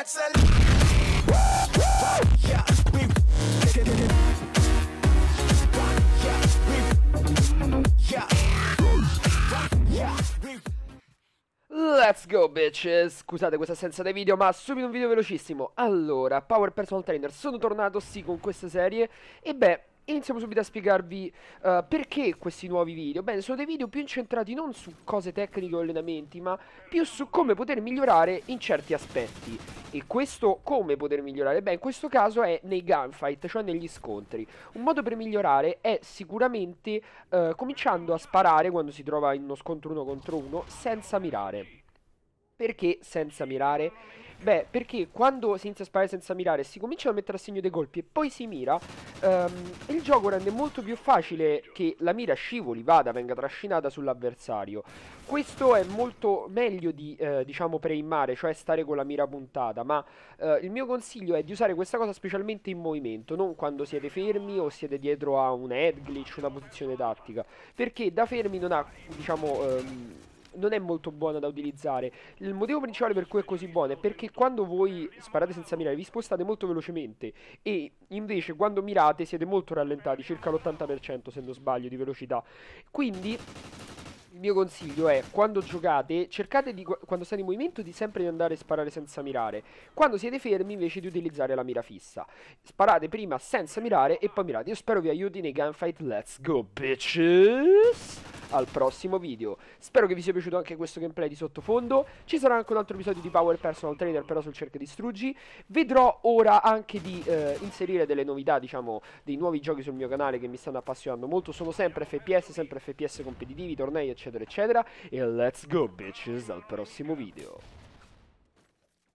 Let's go bitches. Scusate questa assenza dai video, ma subito un video velocissimo. Allora, Power Personal Trainer, sono tornato sì con questa serie. E beh, iniziamo subito a spiegarvi perché questi nuovi video. Bene, sono dei video più incentrati non su cose tecniche o allenamenti, ma più su come poter migliorare in certi aspetti. E questo come poter migliorare? Beh, in questo caso è nei gunfight, cioè negli scontri. Un modo per migliorare è sicuramente cominciando a sparare quando si trova in uno scontro uno contro uno senza mirare. Perché senza mirare? Beh, perché quando si inizia a sparare senza mirare, si comincia a mettere a segno dei colpi e poi si mira, il gioco rende molto più facile che la mira scivoli, vada, venga trascinata sull'avversario. Questo è molto meglio di, diciamo, preimmare, cioè stare con la mira puntata, ma il mio consiglio è di usare questa cosa specialmente in movimento, non quando siete fermi o siete dietro a un head glitch, una posizione tattica, perché da fermi non ha, diciamo, non è molto buona da utilizzare. Il motivo principale per cui è così buona è perché quando voi sparate senza mirare vi spostate molto velocemente e invece quando mirate siete molto rallentati, circa l'80% se non sbaglio di velocità. Quindi il mio consiglio è, quando giocate, cercate di, quando state in movimento, di sempre di andare a sparare senza mirare. Quando siete fermi, invece, di utilizzare la mira fissa. Sparate prima senza mirare e poi mirate. Io spero vi aiuti nei gunfight. Let's go, bitches! Al prossimo video. Spero che vi sia piaciuto anche questo gameplay di sottofondo. Ci sarà anche un altro episodio di Power Personal Trainer, però sul cerca distruggi. Vedrò ora anche di inserire delle novità, diciamo, dei nuovi giochi sul mio canale che mi stanno appassionando molto. Sono sempre FPS competitivi, tornei, eccetera, eccetera. E let's go, bitches, al prossimo video.